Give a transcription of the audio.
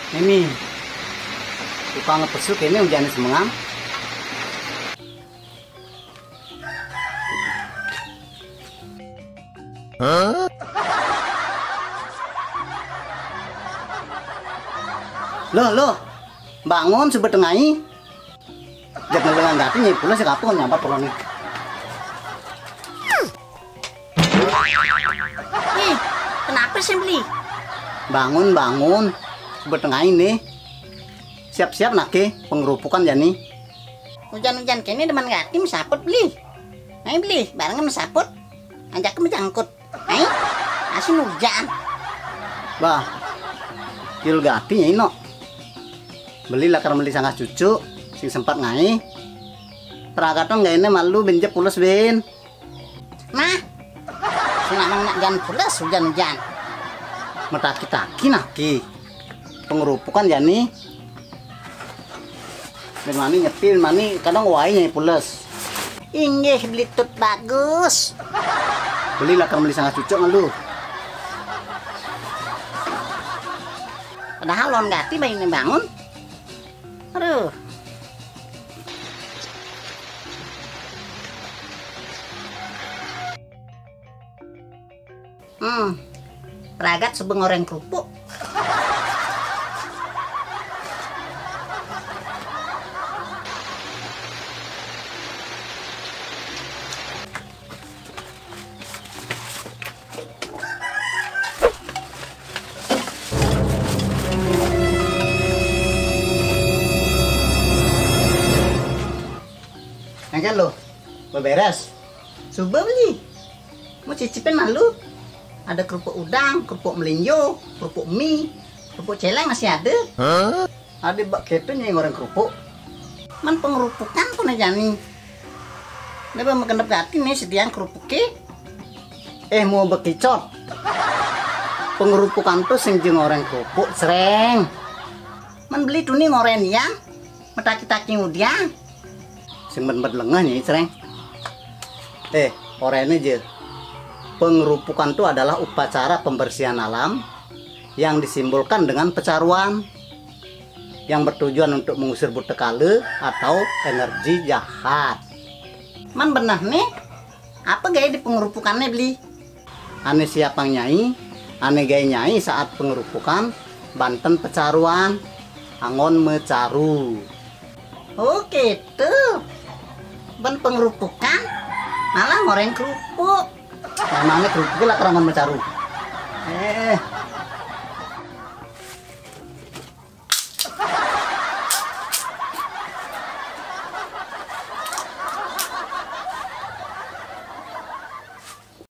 Ini tukang ngepesuk ini hujan semengang. Loh, bangun sebetengai. Jangan dengan gati nyai pula sekapun nyampa pulang nih. Kenapa sih beli? Bangun sebetengai nih. Siap-siap nake pengerupukan jani. Hujan-hujan kini deman gati mesaput beli. Ayo beli, barengan mesaput. Ajak ke menjangkut. Ayo, asin hujan. Bah, kil gati nyai no. Belilah karena beli sangat cucu, sing sempat ngai. Peragatan gak ini malu benjep pulas ben. Nah, senang nak jangan pulas hujan-hujan. Metaki-taki naki. Pengerupukan jani. Ben mani nyetil mani kadang wai nyai pulas. Inggih beli tut bagus. Belilah karena beli sangat cucu malu. Padahal lon gati bayi bangun. Aduh. Peragat sebeng goreng kerupuk. Kan lo, beberes. Coba beli. Mau cicipin malu? Ada kerupuk udang, kerupuk melinjo, kerupuk mie, kerupuk celeng masih ada. Ada bak kepin yang goreng kerupuk. Man pengerupukan pun aja nih. Dia mau kendap hati nih sediaan kerupuknya. Mau bekicot. Pengerupukan tuh sing jeung goreng kerupuk sereng. Man beli tuh nih ngoren ya. Metaki-taki udiang. Sing bet-bet lengah nih sereng. Orangnya aja. Pengerupukan itu adalah upacara pembersihan alam yang disimbolkan dengan pecaruan yang bertujuan untuk mengusir butekale atau energi jahat. Man benar nih, apa gaya di pengerupukannya beli? Ane siapang nyai, ane gaya nyai saat pengerupukan Banten pecaruan, angon mecaru. Oh gitu. Ben pengerupukan malah goreng kerupuk. Memangnya kerupuk lah kerangan mecaru.